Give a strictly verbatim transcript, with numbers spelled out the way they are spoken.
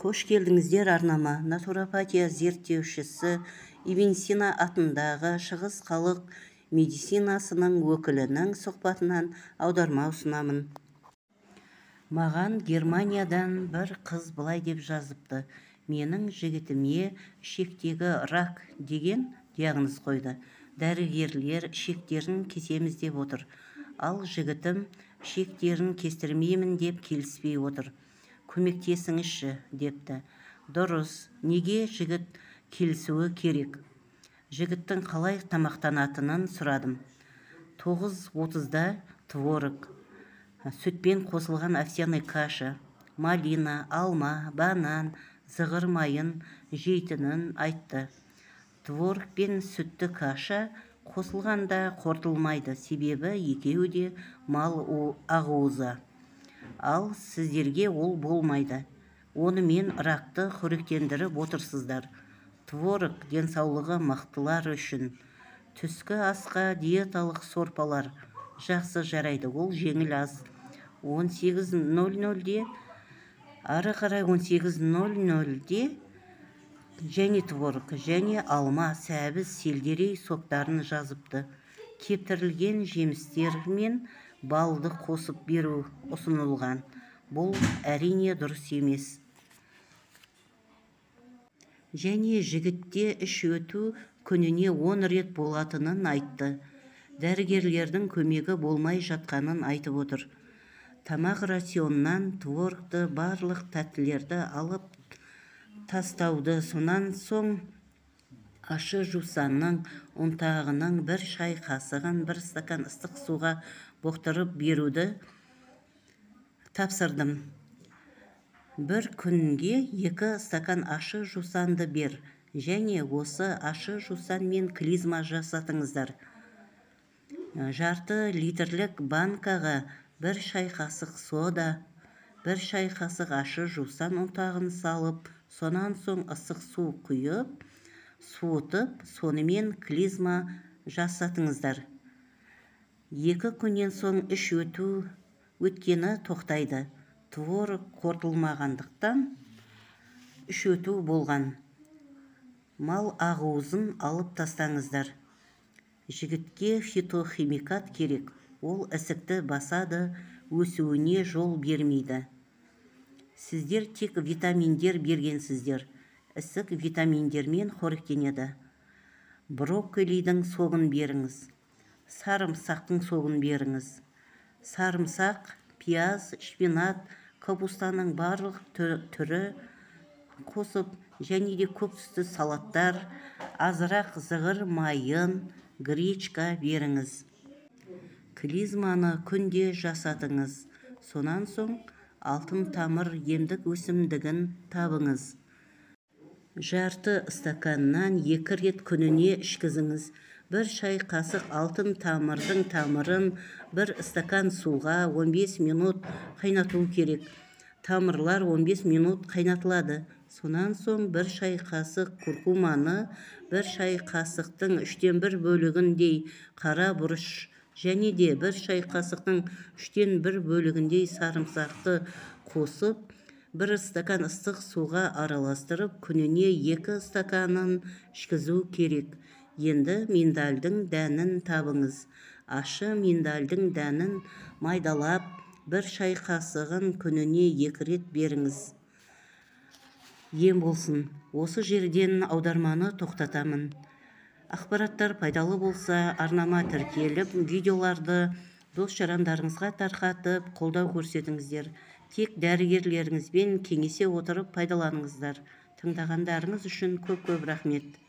Қош келдіңіздер арнама. Натуропатия зерттеушісі Ибн Сина атындағы Шығыс халық медицинасының өкілінің сұхбатынан аударма ұсынамын. Маған Германиядан бір қыз былай деп жазыпты: менің жігітіме ішектегі рак деген диагноз қойды. Дәрігерлер ішектерін кесеміз деп отыр. Ал жігітім ішектерін кестірмеймін деп келіспей отыр. Көмектесіңізші депті. Дұрыс, неге жігіт келісуі керек? Жігіттің қалай тамақтанатынын сұрадым. тоғыз отызда творог, сүтпен қосылған овсяный каша, малина, алма, банан, зығыр майын жейтінін айтты. Творог пен сүтті каша қосылғанда қорытылмайды, себебі екеуі де мал ақуызы. Ал сіздерге ол болмайды. Онымен рақты қоректендіріп отырсыздар. Творог денсаулығы мықтылар үшін. Түскі асқа диеталық сорпалар жақсы жарайды, ол жеңіл ас. он сегіз нөл нөлде, ары қарай он сегіз нөл нөлде және творог, және алма, сәбіз, сельдерей соктарын жазыпты. Кептірілген жемістер мен балды қосып беру ұсынылған. Бұл әрине дұрыс емес. Және жігітте іш өту күніне он рет болатынын айтты. Дәрігерлердің көмегі болмай жатқанын айтып отыр. Тамақ рационнан творогты, барлық тәттілерді алып тастауды, сонан соң ашы жусанның ұнтағының бір шай қасығын бір стакан ыстық суға боқтырып беруді тапсырдым. Бір күнге екі стакан ашы жусанды бер, және осы ашы жусанмен клизма жасатыңыздар. Жарты литрлік банкаға бір шай қасық сода, бір шай қасық ашы жусан ұнтағын салып, сонан соң ыстық су құйып, суытып, сонымен клизма жасатыңыздар. Екі күннен соң іш өту өткені тоқтайды. Творог қорытылмағандықтан іш өту болған. Мал ақуызын алып тастаңыздар. Жігітке фитохимикат керек. Ол ісікті басады, өсуіне жол бермейді. Сіздер тек витаминдер бергенсіздер. Ісік витаминдермен қоректенеді. Брокколидің соғын беріңіз. Сарымсақтың соғын беріңіз. Сарымсақ, пияз, шпинат, капустаның барлық түрі қосып, және де көк түсті салаттар, азырақ зығыр майын, гречка беріңіз. Клизманы күнде жасатыңыз. Сонан соң алтын тамыр емдік өсімдігін табыңыз. Жарты стаканнан екі рет күніне ішкізіңіз. Бір шай қасық алтын тамырдың тамырын бір стакан суға он бес минут қайнату керек. Тамырлар он бес минут қайнатылады. Сонан соң бір шай қасық куркуманы, бір шай қасықтың үштен бір бөлігіндей қара бұрыш, және де бір шай қасықтың үштен бір бөлігіндей сарымсақты қосып, бір стакан ыстық суға араластырып, күніне екі стаканын ішкізу керек. Енді миндальдың дәнін табыңыз. Ашы миндальдың дәнін майдалап, бір шай қасығын күніне екі рет беріңіз. Ем болсын. Осы жерден аударманы тоқтатамын. Ақпараттар пайдалы болса, арнама тіркеліп, видеоларды дос-жарандарыңызға тарқатып, қолдау көрсетіңіздер. Тек дәрігерлеріңізбен кеңесе отырып пайдаланыңыздар. Тыңдағандарыңыз үшін көп-көп рахмет.